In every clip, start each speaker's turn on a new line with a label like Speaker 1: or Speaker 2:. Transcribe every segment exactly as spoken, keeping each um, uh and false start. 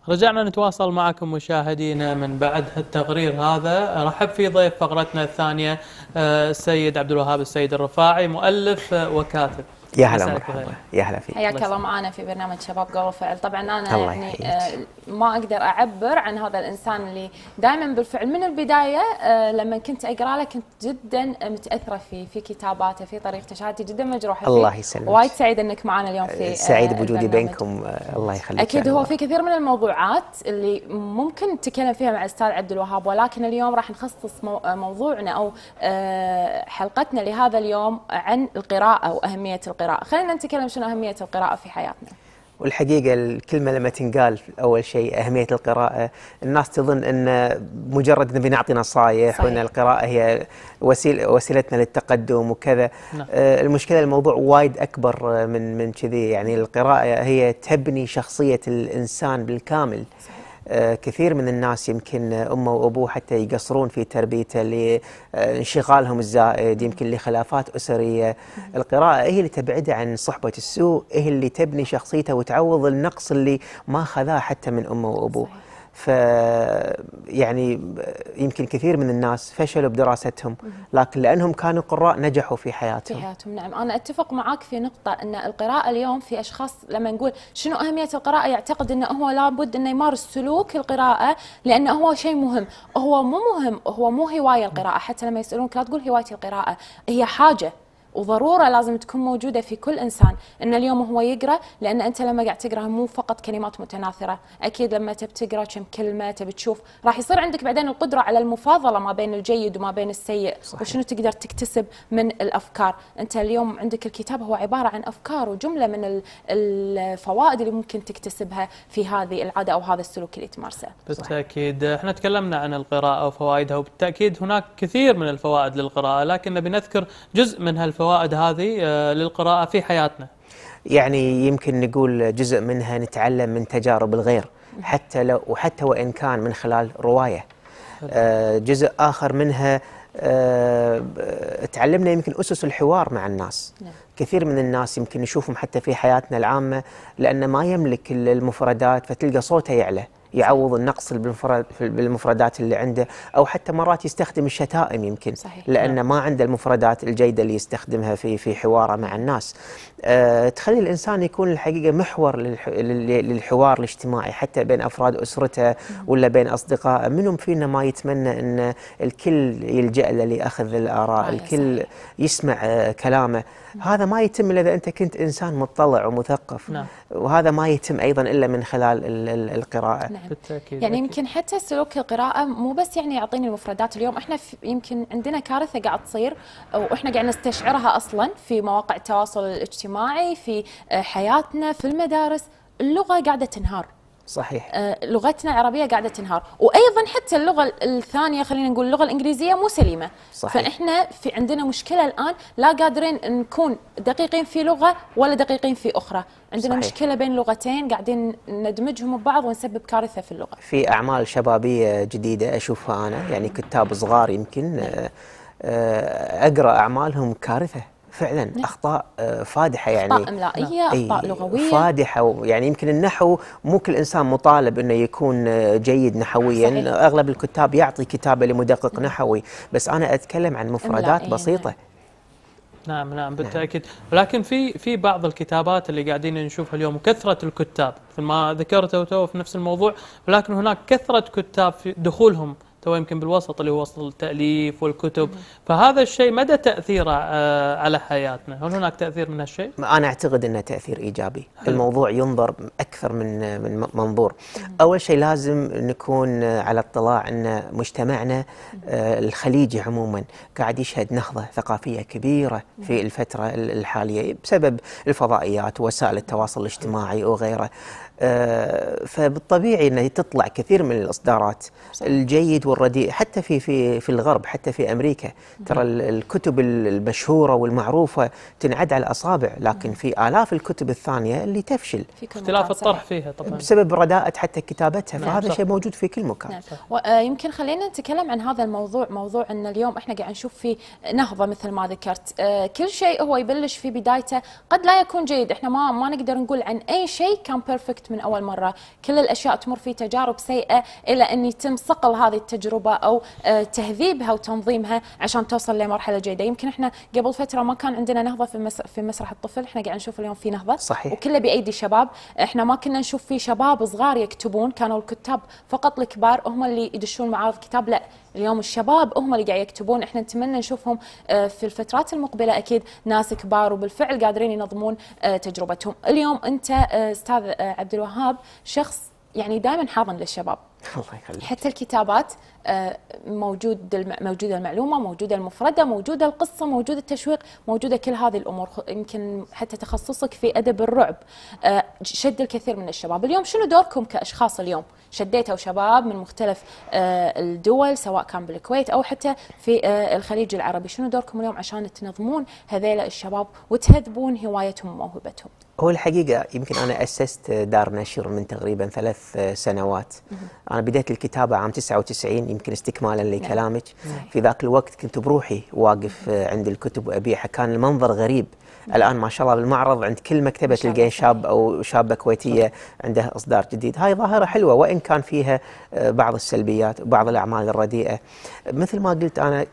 Speaker 1: رجعنا نتواصل معكم مشاهدينا من بعد التقرير هذا. رحب في ضيف فقرتنا الثانية السيد عبد الوهاب السيد الرفاعي، مؤلف وكاتب.
Speaker 2: يا هلا مرحبا، يا هلا فيك.
Speaker 3: حياك الله معنا في برنامج شباب قول وفعل. طبعا انا يعني آه ما اقدر اعبر عن هذا الانسان اللي دائما بالفعل من البدايه. آه لما كنت اقرا له كنت جدا متاثره فيه، في كتاباته، في طريقته، شهادتي جدا مجروحه فيه.
Speaker 2: الله يسلمك.
Speaker 3: وايد سعيده انك معنا اليوم في آه
Speaker 2: سعيد بوجودي بينكم. آه الله يخليك.
Speaker 3: اكيد هو في كثير من الموضوعات اللي ممكن نتكلم فيها مع الاستاذ عبد الوهاب، ولكن اليوم راح نخصص مو موضوعنا او آه حلقتنا لهذا اليوم عن القراءه واهميه القراءه. خلينا نتكلم شنو أهمية القراءة في حياتنا.
Speaker 2: والحقيقة الكلمة لما تنقال أول شيء أهمية القراءة، الناس تظن أن مجرد نبي نعطي نصائح وأن القراءة هي وسيلة وسيلتنا للتقدم وكذا.
Speaker 1: نعم.
Speaker 2: آه المشكلة الموضوع وايد أكبر من من كذي، يعني القراءة هي تبني شخصية الإنسان بالكامل. صحيح. آه كثير من الناس يمكن أمه وأبوه حتى يقصرون في تربيته لانشغالهم الزائد، يمكن لخلافات أسرية. القراءة هي اللي تبعده عن صحبة السوء، هي اللي تبني شخصيته وتعوض النقص اللي ما خذاه حتى من أمه وأبوه. ف يعني يمكن كثير من الناس فشلوا بدراستهم، لكن لأنهم كانوا قراء نجحوا في حياتهم.
Speaker 3: في حياتهم نعم. أنا أتفق معك في نقطة أن القراءة اليوم في أشخاص لما نقول شنو أهمية القراءة يعتقد أنه هو لابد أنه يمارس سلوك القراءة لأنه هو شيء مهم. هو مو مهم، هو مو هواية القراءة. حتى لما يسألونك لا تقول هوايتي القراءة، هي حاجة وضرورة لازم تكون موجودة في كل إنسان. إن اليوم هو يقرأ لأن أنت لما قاعد تقرأ مو فقط كلمات متناثرة، أكيد لما تبي تقرأ كم كلمة تبي تشوف راح يصير عندك بعدين القدرة على المفاضلة ما بين الجيد وما بين السيء. صحيح. وشنو تقدر تكتسب من الأفكار. أنت اليوم عندك الكتاب هو عبارة عن أفكار وجملة من الفوائد اللي ممكن تكتسبها في هذه العادة أو هذا السلوك اللي تمارسه.
Speaker 1: بالتأكيد احنا تكلمنا عن القراءة وفوائدها، وبالتأكيد هناك كثير من الفوائد للقراءة، لكن نبي نذكر جزء من هالفوائد الفوائد هذه للقراءة في حياتنا.
Speaker 2: يعني يمكن نقول جزء منها نتعلم من تجارب الغير، حتى لو وحتى وإن كان من خلال رواية. آه جزء آخر منها آه تعلمنا يمكن أسس الحوار مع الناس. نعم. كثير من الناس يمكن نشوفهم حتى في حياتنا العامة لأن ما يملك المفردات، فتلقى صوته يعلى يعوض النقص بالمفردات اللي عنده، أو حتى مرات يستخدم الشتائم يمكن. صحيح. لأن ما عنده المفردات الجيدة اللي يستخدمها في في حواره مع الناس. أه تخلي الإنسان يكون الحقيقة محور للحوار الاجتماعي حتى بين أفراد أسرته ولا بين أصدقائه. منهم فينا ما يتمنى أن الكل يلجأ له لأخذ الآراء، الكل صحيح. يسمع أه كلامه. هذا ما يتم إلا إذا أنت كنت إنسان مطلع ومثقف. نعم. وهذا ما يتم أيضا إلا من خلال القراءة.
Speaker 3: نعم. بالتأكيد. يعني يمكن حتى سلوك القراءة مو بس يعني يعطيني المفردات. اليوم احنا يمكن عندنا كارثة قاعد تصير واحنا قاعد نستشعرها أصلا في مواقع التواصل الاجتماعي، في حياتنا، في المدارس. اللغة قاعدة تنهار.
Speaker 2: صحيح.
Speaker 3: آه لغتنا العربية قاعدة تنهار، وأيضا حتى اللغة الثانية خلينا نقول اللغة الإنجليزية مو سليمة. صحيح. فإحنا في عندنا مشكلة الآن، لا قادرين نكون دقيقين في لغة ولا دقيقين في أخرى. عندنا صحيح. مشكلة بين لغتين قاعدين ندمجهم ببعض ونسبب كارثة في اللغة.
Speaker 2: في أعمال شبابية جديدة أشوفها أنا، يعني كتاب صغار يمكن آه أقرأ أعمالهم كارثة فعلا. نعم. أخطاء فادحة، يعني
Speaker 3: أخطاء إملائية، أخطاء لغوية
Speaker 2: فادحة. يعني يمكن النحو مو كل إنسان مطالب أنه يكون جيد نحويا. صحيح. أغلب الكتاب يعطي كتابة لمدقق. نعم. نحوي، بس أنا أتكلم عن مفردات بسيطة.
Speaker 1: نعم. نعم نعم بالتأكيد. ولكن في في بعض الكتابات اللي قاعدين نشوفها اليوم، كثرة الكتاب مثل ما ذكرته تو في نفس الموضوع، ولكن هناك كثرة كتاب في دخولهم تو يمكن بالوسط اللي هو وسط التأليف والكتب. فهذا الشيء مدى تأثيره على حياتنا؟ هل هناك تأثير من هالشيء؟
Speaker 2: أنا أعتقد أنه تأثير إيجابي. حلو. الموضوع ينظر أكثر من من منظور. أول شيء لازم نكون على اطلاع أن مجتمعنا الخليجي عموما قاعد يشهد نهضة ثقافية كبيرة في الفترة الحالية بسبب الفضائيات ووسائل التواصل الاجتماعي وغيره. آه فبالطبيعي أن تطلع كثير من الإصدارات. صحيح. الجيد والرديء حتى في في في الغرب، حتى في أمريكا. ترى الكتب المشهورة والمعروفة تنعد على الأصابع، لكن في آلاف الكتب الثانية اللي تفشل.
Speaker 1: اختلاف الطرح فيها طبعا
Speaker 2: بسبب رداءة حتى كتابتها. نعم. فهذا شيء موجود في كل مكان.
Speaker 3: نعم. ويمكن خلينا نتكلم عن هذا الموضوع، موضوع أن اليوم إحنا قاعد نشوف في نهضة مثل ما ذكرت. آه كل شيء هو يبلش في بدايته قد لا يكون جيد. إحنا ما ما نقدر نقول عن أي شيء كان بيرفكت شفت من اول مره، كل الاشياء تمر في تجارب سيئه الى ان يتم صقل هذه التجربه او آه تهذيبها وتنظيمها عشان توصل لمرحله جيده. يمكن احنا قبل فتره ما كان عندنا نهضه في مس في مسرح الطفل، احنا قاعد نشوف اليوم في نهضه
Speaker 2: صحيح.
Speaker 3: وكله بايدي شباب. احنا ما كنا نشوف في شباب صغار يكتبون، كانوا الكتاب فقط الكبار هم اللي يدشون معارض كتاب، لا اليوم الشباب هم اللي قاعد يكتبون. احنا نتمنى نشوفهم في الفترات المقبله اكيد ناس كبار وبالفعل قادرين ينظمون تجربتهم. اليوم انت استاذ عبد الوهاب شخص يعني دائما حاضن للشباب.
Speaker 2: الله يخليك.
Speaker 3: حتى الكتابات موجود موجوده المعلومه، موجوده المفرده، موجوده القصه، موجود التشويق، موجوده كل هذه الامور. يمكن حتى تخصصك في ادب الرعب شد الكثير من الشباب. اليوم شنو دوركم كاشخاص؟ اليوم شديتوا شباب من مختلف الدول سواء كان بالكويت او حتى في الخليج العربي، شنو دوركم اليوم عشان تنظمون هذيلا الشباب وتهذبون هوايتهم وموهبتهم؟
Speaker 2: هو الحقيقة يمكن أنا أسست دار نشر من تقريبا ثلاث سنوات. أنا بديت الكتابة عام تسعة وتسعين يمكن استكمالا لكلامك. في ذاك الوقت كنت بروحي واقف عند الكتب وأبيعها، كان المنظر غريب. الآن ما شاء الله بالمعرض عند كل مكتبة تلقين شاب أو شابة كويتية عنده إصدار جديد. هاي ظاهرة حلوة وإن كان فيها بعض السلبيات وبعض الأعمال الرديئة. مثل ما قلت أنا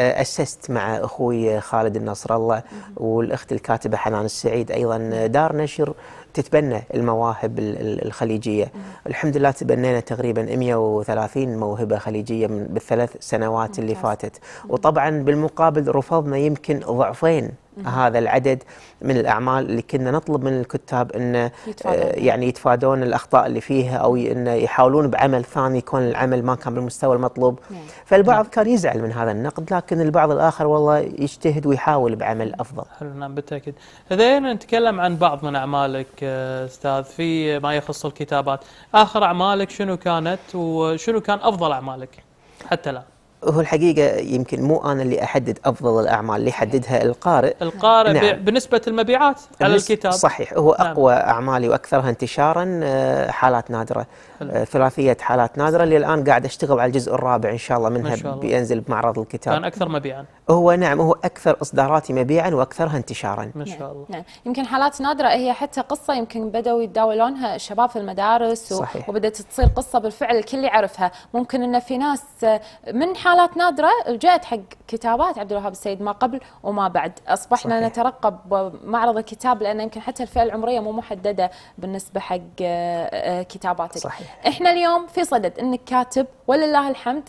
Speaker 2: أسست مع أخوي خالد النصر الله والأخت الكاتبة حنان السعيد أيضا دار نشر تتبنى المواهب الخليجية. الحمد لله تبنينا تقريبا مئة وثلاثين موهبة خليجية من بالثلاث سنوات اللي فاتت، وطبعا بالمقابل رفضنا يمكن ضعفين هذا العدد من الأعمال اللي كنا نطلب من الكتاب أن يعني يتفادون الأخطاء اللي فيها أو أن يحاولون بعمل ثاني يكون العمل ما كان بالمستوى المطلوب. فالبعض كان يزعل من هذا النقد، لكن البعض الآخر والله يجتهد ويحاول بعمل أفضل.
Speaker 1: حلو، نعم بالتأكيد. إذا نتكلم عن بعض من أعمالك أستاذ في ما يخص الكتابات، آخر أعمالك شنو كانت وشنو كان أفضل أعمالك حتى الآن؟
Speaker 2: هو الحقيقة يمكن مو أنا اللي أحدد أفضل الأعمال، اللي يحددها القارئ.
Speaker 1: القارئ نعم. بنسبة المبيعات على الكتاب.
Speaker 2: صحيح، هو أقوى نعم. أعمالي وأكثرها انتشارا حالات نادرة، ثلاثية حالات نادرة اللي الآن قاعد أشتغل على الجزء الرابع إن شاء الله منها شاء الله. بينزل بمعرض الكتاب.
Speaker 1: كان أكثر مبيعا.
Speaker 2: هو نعم هو أكثر إصداراتي مبيعا وأكثرها انتشارا.
Speaker 1: ما شاء الله.
Speaker 3: نعم. يمكن حالات نادرة هي حتى قصة يمكن بدأوا يتداولونها الشباب في المدارس و... وبدأت تصير قصة بالفعل الكل يعرفها. ممكن إن في ناس من حالات نادرة جاءت حق كتابات عبد الوهاب السيد ما قبل وما بعد. أصبحنا صحيح. نترقب معرض الكتاب لأن يمكن حتى الفئة العمرية مو محددة بالنسبة حق كتاباتك.
Speaker 2: صحيح.
Speaker 3: إحنا اليوم في صدد إنك كاتب ولله الحمد،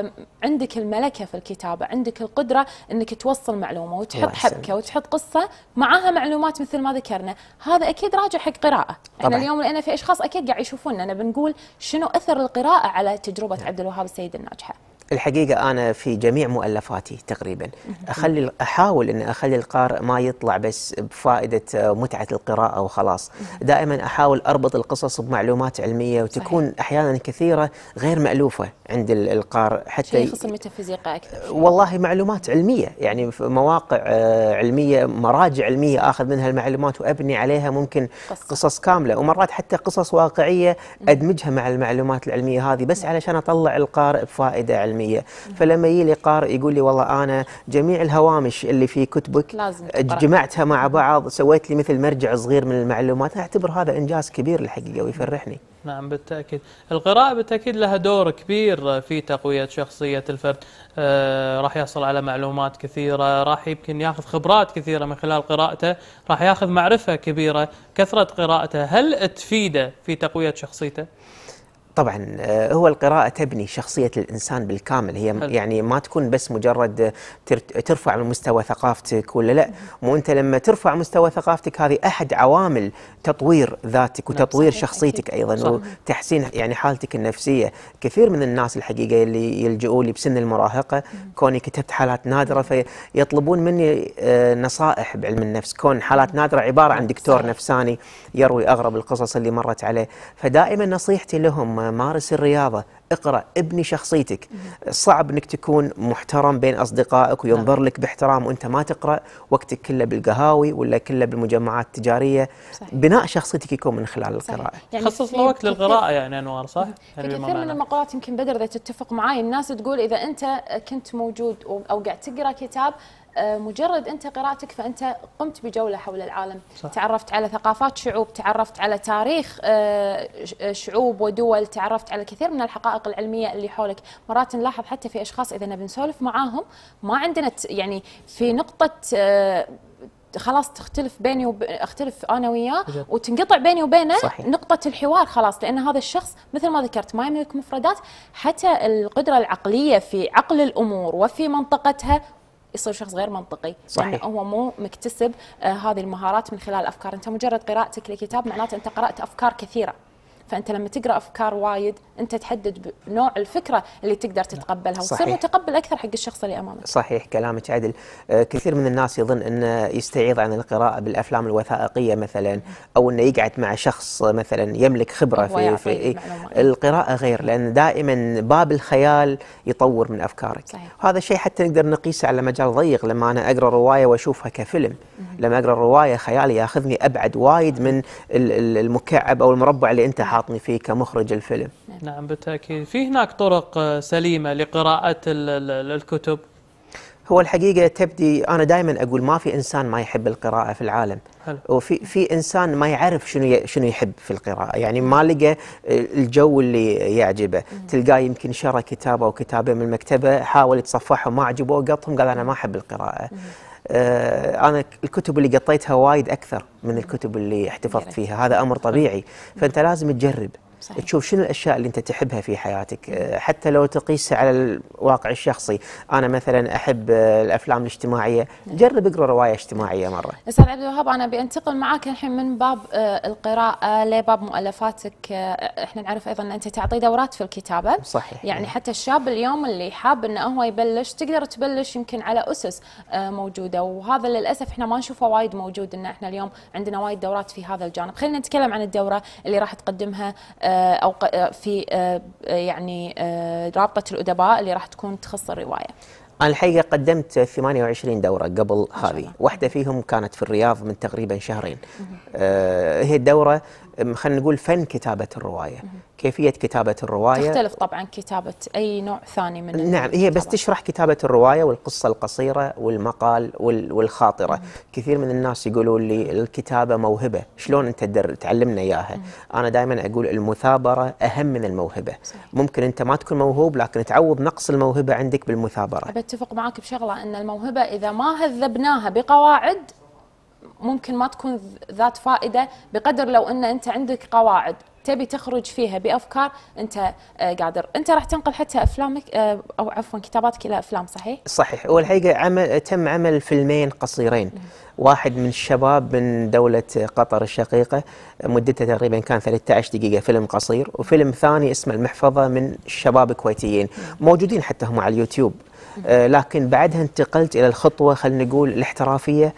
Speaker 3: عندك الملكة في الكتابة، عندك القدرة إنك توصل معلومة وتحط حبكة وتحط قصة معاها معلومات مثل ما ذكرنا. هذا أكيد راجع حق قراءة. إحنا اليوم لأن في أشخاص أكيد قاعد يشوفوننا، أنا بنقول شنو أثر القراءة على تجربة نعم. عبد الوهاب السيد الناجحة.
Speaker 2: الحقيقة أنا في جميع مؤلفاتي تقريبا أخلي أحاول أن أخلي القارئ ما يطلع بس بفائدة متعة القراءة وخلاص. دائما أحاول أربط القصص بمعلومات علمية وتكون صحيح. أحيانا كثيرة غير مألوفة عند القارئ حتى
Speaker 3: يخص الميتافيزيقا أكثر.
Speaker 2: والله معلومات علمية، يعني في مواقع علمية مراجع علمية أخذ منها المعلومات وأبني عليها ممكن قصة. قصص كاملة ومرات حتى قصص واقعية أدمجها مع المعلومات العلمية هذه بس علشان أطلع القارئ بفائدة علمية. فلما يجي لي قارئ يقول لي والله أنا جميع الهوامش اللي في كتبك جمعتها مع بعض سويت لي مثل مرجع صغير من المعلومات، أعتبر هذا إنجاز كبير الحقيقة ويفرحني.
Speaker 1: نعم بالتأكيد. القراءة بالتأكيد لها دور كبير في تقوية شخصية الفرد. آه راح يحصل على معلومات كثيرة، راح يمكن ياخذ خبرات كثيرة من خلال قراءته، راح ياخذ معرفة كبيرة. كثرة قراءته هل تفيده في تقوية شخصيته؟
Speaker 2: طبعا هو القراءة تبني شخصية الإنسان بالكامل، هي حل. يعني ما تكون بس مجرد ترفع من مستوى ثقافتك ولا لا، مو أنت لما ترفع مستوى ثقافتك هذه أحد عوامل تطوير ذاتك وتطوير صحيح. شخصيتك أيضا صح. وتحسين يعني حالتك النفسية. كثير من الناس الحقيقة اللي يلجؤوا لي بسن المراهقة كوني كتبت حالات نادرة فيطلبون مني نصائح بعلم النفس، كون حالات نادرة عبارة عن دكتور صحيح. نفساني يروي أغرب القصص اللي مرت عليه. فدائما نصيحتي لهم مارس الرياضة، اقرأ، ابني شخصيتك. صعب انك تكون محترم بين اصدقائك وينظر لك باحترام وانت ما تقرأ، وقتك كله بالقهاوي ولا كله بالمجمعات التجارية. صحيح. بناء شخصيتك يكون من خلال القراءة.
Speaker 1: يعني خصص له وقت للقراءة يعني أنوار صح؟
Speaker 3: في يعني كثير من المقالات يمكن بدر إذا تتفق معي الناس تقول إذا أنت كنت موجود أو قاعد تقرأ كتاب مجرد انت قراءتك فانت قمت بجوله حول العالم،
Speaker 1: صح.
Speaker 3: تعرفت على ثقافات شعوب، تعرفت على تاريخ شعوب ودول، تعرفت على كثير من الحقائق العلميه اللي حولك. مرات نلاحظ حتى في اشخاص اذا نبي نسولف معاهم ما عندنا يعني في نقطه خلاص تختلف بيني وب... اختلف انا وياه وتنقطع بيني وبينه صحيح. نقطه الحوار خلاص، لان هذا الشخص مثل ما ذكرت ما يملك مفردات، حتى القدره العقليه في عقل الامور وفي منطقتها يصير شخص غير منطقي صحيح. لأنه هو مو مكتسب آه هذه المهارات من خلال افكار. انت مجرد قراءتك لكتاب معناته انت قرات افكار كثيره، فانت لما تقرا افكار وايد انت تحدد نوع الفكره اللي تقدر تتقبلها وتصير متقبل اكثر حق الشخص اللي امامك. صحيح
Speaker 2: كلامك عدل. آه كثير من الناس يظن انه يستعيض عن القراءه بالافلام الوثائقيه مثلا، او انه يقعد مع شخص مثلا يملك خبره في, في إيه؟ القراءه غير، لان دائما باب الخيال يطور من افكارك. صحيح. وهذا الشيء حتى نقدر نقيسه على مجال ضيق. لما انا اقرا روايه واشوفها كفيلم، لما اقرا الروايه خيالي ياخذني ابعد وايد من المكعب او المربع اللي انت حاطني فيه كمخرج الفيلم.
Speaker 1: نعم بالتاكيد. في هناك طرق سليمه لقراءه الكتب؟
Speaker 2: هو الحقيقه تبدي، انا دائما اقول ما في انسان ما يحب القراءه في العالم. حلو. وفي في انسان ما يعرف شنو شنو يحب في القراءه، يعني ما لقى الجو اللي يعجبه. تلقاه يمكن شرى كتاب او كتابين من المكتبه، حاول يتصفحهم ما عجبوه وقطهم، قال انا ما احب القراءه. آه أنا الكتب اللي قطيتها وايد أكثر من الكتب اللي احتفظت فيها، هذا أمر طبيعي. فأنت لازم تجرب صحيح. تشوف شنو الأشياء اللي أنت تحبها في حياتك، آه حتى لو تقيسها على الواقع الشخصي. أنا مثلا أحب آه الأفلام الاجتماعية، جرب اقرأ رواية اجتماعية مرة.
Speaker 3: أستاذ عبد الوهاب، أنا بنتقل معك الحين من باب آه القراءة لباب مؤلفاتك. آه احنا نعرف أيضا أن أنت تعطي دورات في الكتابة
Speaker 2: صحيح.
Speaker 3: يعني حتى الشاب اليوم اللي حاب أنه هو يبلش، تقدر تبلش يمكن على أسس آه موجودة، وهذا للأسف احنا ما نشوفه وايد موجود. أن احنا اليوم عندنا وايد دورات في هذا الجانب. خلينا نتكلم عن الدورة اللي راح تقدمها آه أو في يعني رابطة الأدباء اللي راح تكون تخص الرواية.
Speaker 2: أنا الحقيقة قدمت ثمانية وعشرين دورة قبل هذه، واحدة فيهم كانت في الرياض من تقريبا شهرين. آه هي الدورة خلينا نقول فن كتابة الرواية، كيفية كتابة الرواية.
Speaker 3: تختلف طبعا كتابة أي نوع ثاني من
Speaker 2: نعم، هي بس تشرح كتابة الرواية والقصة القصيرة والمقال والخاطرة. مم. كثير من الناس يقولوا لي الكتابة موهبة، شلون أنت تعلمنا إياها؟ مم. أنا دائما أقول المثابرة أهم من الموهبة. صحيح. ممكن أنت ما تكون موهوب لكن تعوض نقص الموهبة عندك بالمثابرة.
Speaker 3: بتفق معك بشغلة، أن الموهبة إذا ما هذبناها بقواعد ممكن ما تكون ذات فائدة بقدر لو أن أنت عندك قواعد تبي تخرج فيها بأفكار أنت قادر. أنت راح تنقل حتى أفلامك أو عفوا كتاباتك إلى أفلام، صحيح؟
Speaker 2: صحيح. والحقيقة عمل تم عمل فيلمين قصيرين، واحد من الشباب من دولة قطر الشقيقة مدته تقريبا كان ثلاثة عشر دقيقة، فيلم قصير، وفيلم ثاني اسمه المحفظة من الشباب الكويتيين موجودين حتى هم على اليوتيوب. آه لكن بعدها انتقلت إلى الخطوة خلينا نقول الاحترافية.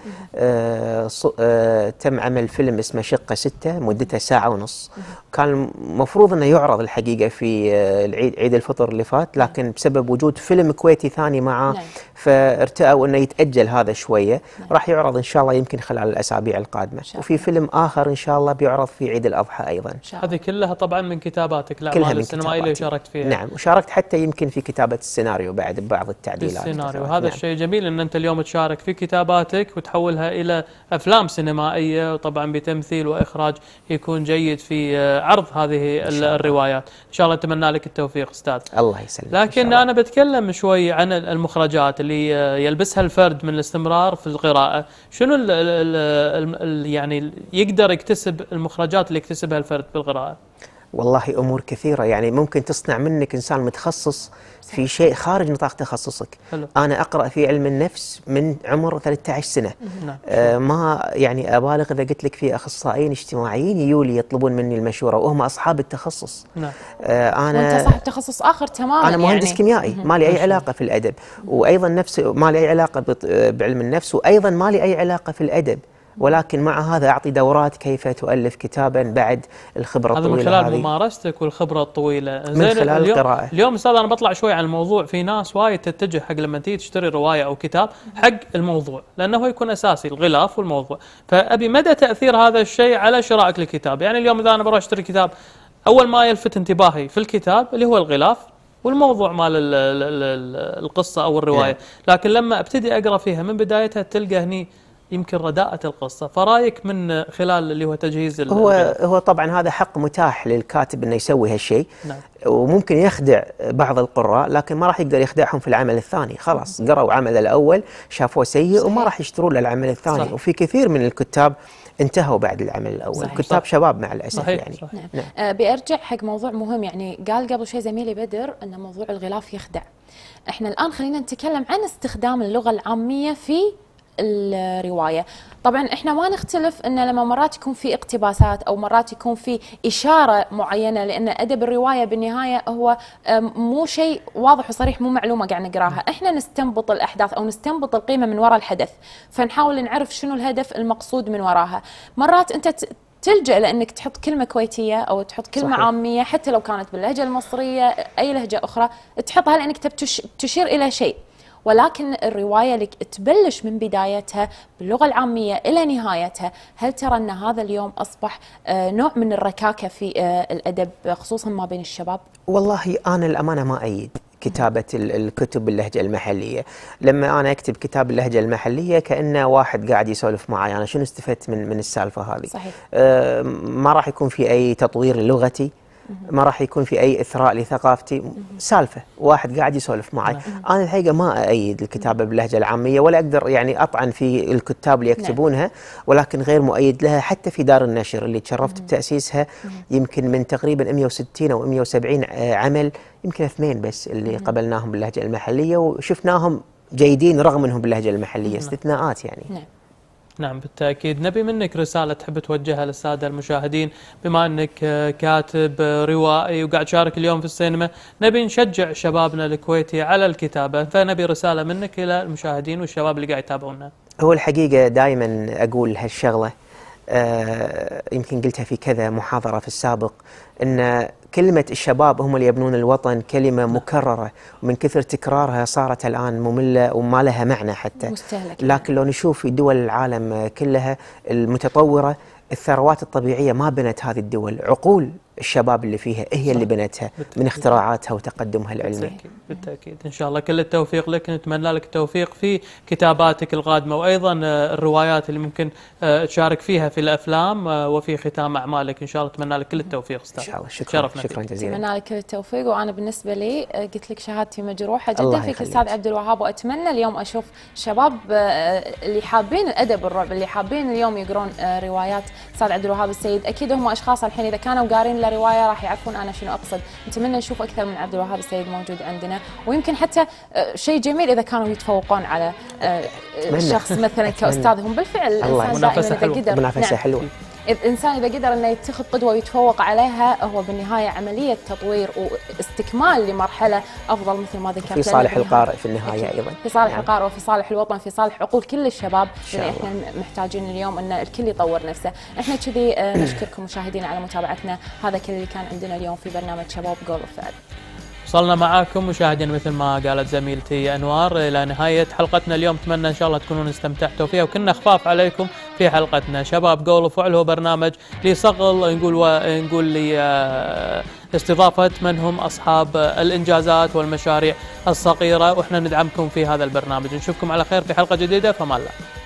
Speaker 2: آه آه تم عمل فيلم اسمه شقة ستة مدته ساعة ونص، كان المفروض أنه يعرض الحقيقة في آه العيد عيد الفطر اللي فات، لكن بسبب وجود فيلم كويتي ثاني معه فارتأوا أنه يتأجل هذا شوية. راح يعرض إن شاء الله يمكن خلال الأسابيع القادمة، وفي فيلم آخر إن شاء الله بيعرض في عيد الأضحى أيضا.
Speaker 1: هذه كلها طبعا من كتاباتك؟ لا
Speaker 2: كلها من
Speaker 1: السينمائية اللي شاركت فيها.
Speaker 2: نعم، وشاركت حتى يمكن في كتابة السيناريو بعد ببعض التعديلات.
Speaker 1: السيناريو هذا نعم. الشيء جميل ان انت اليوم تشارك في كتاباتك وتحولها الى افلام سينمائيه، وطبعا بتمثيل واخراج يكون جيد في عرض هذه الروايات. ان شاء الله اتمنى لك التوفيق استاذ.
Speaker 2: الله يسلمك.
Speaker 1: لكن انا بتكلم شوي عن المخرجات اللي يلبسها الفرد من الاستمرار في القراءه. شنو ال ال ال يعني يقدر يكتسب المخرجات اللي يكتسبها الفرد بالقراءه؟
Speaker 2: والله أمور كثيرة، يعني ممكن تصنع منك إنسان متخصص في شيء خارج نطاق تخصصك. حلو. أنا أقرأ في علم النفس من عمر ثلاثة عشر سنة. نعم. آه ما يعني أبالغ إذا قلت لك في أخصائيين اجتماعيين يجولي يطلبون مني المشورة وهم أصحاب التخصص.
Speaker 1: نعم.
Speaker 2: آه أنا
Speaker 3: وأنت صاحب تخصص آخر تماما.
Speaker 2: أنا مهندس
Speaker 3: يعني.
Speaker 2: كيميائي، ما لي أي علاقة في الأدب، وأيضا نفس ما لي أي علاقة بعلم النفس، وأيضا ما لي أي علاقة في الأدب، ولكن مع هذا أعطي دورات كيف تؤلف كتابا بعد الخبرة الطويلة.
Speaker 1: هذا من خلال ممارستك والخبرة الطويلة.
Speaker 2: من خلال
Speaker 1: اليوم
Speaker 2: القراءة.
Speaker 1: اليوم أستاذ أنا بطلع شوي عن الموضوع. في ناس وايد تتجه حق لما تيجي تشتري رواية أو كتاب حق الموضوع، لأنه هو يكون أساسي الغلاف والموضوع. فأبي مدى تأثير هذا الشيء على شرائك للكتاب. يعني اليوم إذا أنا بروح أشتري كتاب، أول ما يلفت انتباهي في الكتاب اللي هو الغلاف والموضوع مال ال ال ال القصة أو الرواية. لكن لما ابتدي أقرأ فيها من بدايتها تلقى هني يمكن رداءة القصة. فرايك من خلال اللي هو تجهيز
Speaker 2: هو هو طبعا هذا حق متاح للكاتب انه يسوي هالشيء.
Speaker 1: نعم.
Speaker 2: وممكن يخدع بعض القراء، لكن ما راح يقدر يخدعهم في العمل الثاني. خلاص قرأوا عمل الأول شافوه سيء صحيح. وما راح يشترون له العمل الثاني. صحيح. وفي كثير من الكتاب انتهوا بعد العمل الأول. صحيح. كتاب صحيح. شباب مع الأسف. صحيح. يعني
Speaker 3: صحيح. نعم. نعم. آه بيرجع حق موضوع مهم. يعني قال قبل شوي زميلي بدر أن موضوع الغلاف يخدع. احنا الآن خلينا نتكلم عن استخدام اللغة العامية في الرواية. طبعا احنا ما نختلف ان لما مرات يكون في اقتباسات او مرات يكون في اشارة معينة، لان ادب الرواية بالنهاية هو مو شيء واضح وصريح، مو معلومة قاعد نقراها، احنا نستنبط الاحداث او نستنبط القيمة من وراء الحدث، فنحاول نعرف شنو الهدف المقصود من وراها. مرات انت تلجأ لانك تحط كلمة كويتية او تحط كلمة صحيح. عامية حتى لو كانت باللهجة المصرية اي لهجة اخرى، تحطها لانك تشير الى شيء. ولكن الرواية لك تبلش من بدايتها باللغة العامية إلى نهايتها. هل ترى أن هذا اليوم أصبح نوع من الركاكة في الأدب خصوصا ما بين الشباب؟
Speaker 2: والله أنا الأمانة ما أيد كتابة الكتب باللهجة المحلية. لما أنا أكتب كتاب باللهجة المحلية كأنه واحد قاعد يسولف معي، أنا شنو استفدت من من السالفة هذه؟ صحيح. آه ما راح يكون في أي تطوير للغتي، ما راح يكون في أي إثراء لثقافتي، سالفة واحد قاعد يسولف معي. أنا الحقيقة ما أأيد الكتابة باللهجة العامية، ولا أقدر يعني أطعن في الكتاب اللي يكتبونها، ولكن غير مؤيد لها. حتى في دار النشر اللي تشرفت بتأسيسها يمكن من تقريبا مئة وستين أو مئة وسبعين عمل، يمكن اثنين بس اللي قبلناهم باللهجة المحلية وشفناهم جيدين رغم أنهم باللهجة المحلية، استثناءات يعني.
Speaker 1: نعم. نعم بالتأكيد. نبي منك رسالة تحب توجهها للسادة المشاهدين، بما أنك كاتب روائي وقاعد تشارك اليوم في السينما، نبي نشجع شبابنا الكويتي على الكتابة، فنبي رسالة منك إلى المشاهدين والشباب اللي قاعد يتابعونا.
Speaker 2: هو الحقيقة دائما أقول هالشغلة، آه يمكن قلتها في كذا محاضرة في السابق، أن كلمة الشباب هم اللي يبنون الوطن كلمة مكررة، ومن كثر تكرارها صارت الآن مملة وما لها معنى حتى مستهلك. لكن لو نشوف في دول العالم كلها المتطورة، الثروات الطبيعية ما بنت هذه الدول، عقول الشباب اللي فيها هي صح. اللي بنتها بالتأكيد. من اختراعاتها وتقدمها العلمي.
Speaker 1: بالتأكيد. بالتأكيد. إن شاء الله كل التوفيق لك، نتمنى لك التوفيق في كتاباتك القادمة، وأيضا الروايات اللي ممكن تشارك فيها في الأفلام، وفي ختام أعمالك إن شاء الله نتمنى لك كل التوفيق أستاذ.
Speaker 2: إن شاء الله. شكرا شكرا جزيلا.
Speaker 3: نتمنى لك كل التوفيق. وأنا بالنسبة لي قلت لك شهادتي مجروحة جدا فيك أستاذ عبد الوهاب، وأتمنى اليوم أشوف شباب اللي حابين الأدب الرعب، اللي حابين اليوم يقرون روايات أستاذ عبد الوهاب السيد. أكيد هم أشخاص الحين إذا كانوا قارين له رواية راح يعرفون أنا شنو أقصد. نتمنى نشوف أكثر من عبد الوهاب السيد موجود عندنا، ويمكن حتى شيء جميل إذا كانوا يتفوقون على شخص مثلا كأستاذهم. بالفعل الإنسان دائما إذا قدر
Speaker 2: منافسة حلوة،
Speaker 3: الإنسان إذا قدر أنه يتخذ قدوة ويتفوق عليها، هو بالنهاية عملية تطوير واستكمال لمرحلة أفضل مثل ما ذكرت،
Speaker 2: في صالح القارئ في النهاية أيضا،
Speaker 3: في صالح يعني. القارئ وفي صالح الوطن، في صالح عقول كل الشباب اللي احنا محتاجين اليوم أن الكل يطور نفسه. احنا كذي نشكركم مشاهدينا على متابعتنا. هذا كل اللي كان عندنا اليوم في برنامج شباب جول فؤاد.
Speaker 1: وصلنا معاكم مشاهدينا مثل ما قالت زميلتي أنوار إلى نهاية حلقتنا اليوم. أتمنى إن شاء الله تكونون استمتعتوا فيها، وكنا خفاف عليكم في حلقتنا. شباب جول وفعل هو برنامج لصقل نقول ونقول لي استضافة من هم أصحاب الإنجازات والمشاريع الصغيرة، وإحنا ندعمكم في هذا البرنامج. نشوفكم على خير في حلقة جديدة، فما الله.